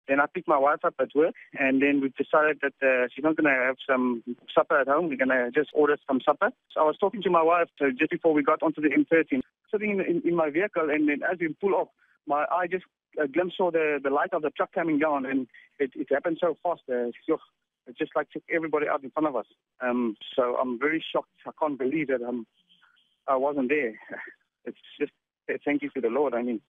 Then I picked my wife up at work, and then we decided that she's not going to have some supper at home. We're going to just order some supper. So I was talking to my wife just before we got onto the M13, sitting in my vehicle, and then as we pull off, my eye just glimpsed saw the light of the truck coming down, and it happened so fast. It just like took everybody out in front of us. So I'm very shocked. I can't believe that I wasn't there. It's just thank you to the Lord. I mean.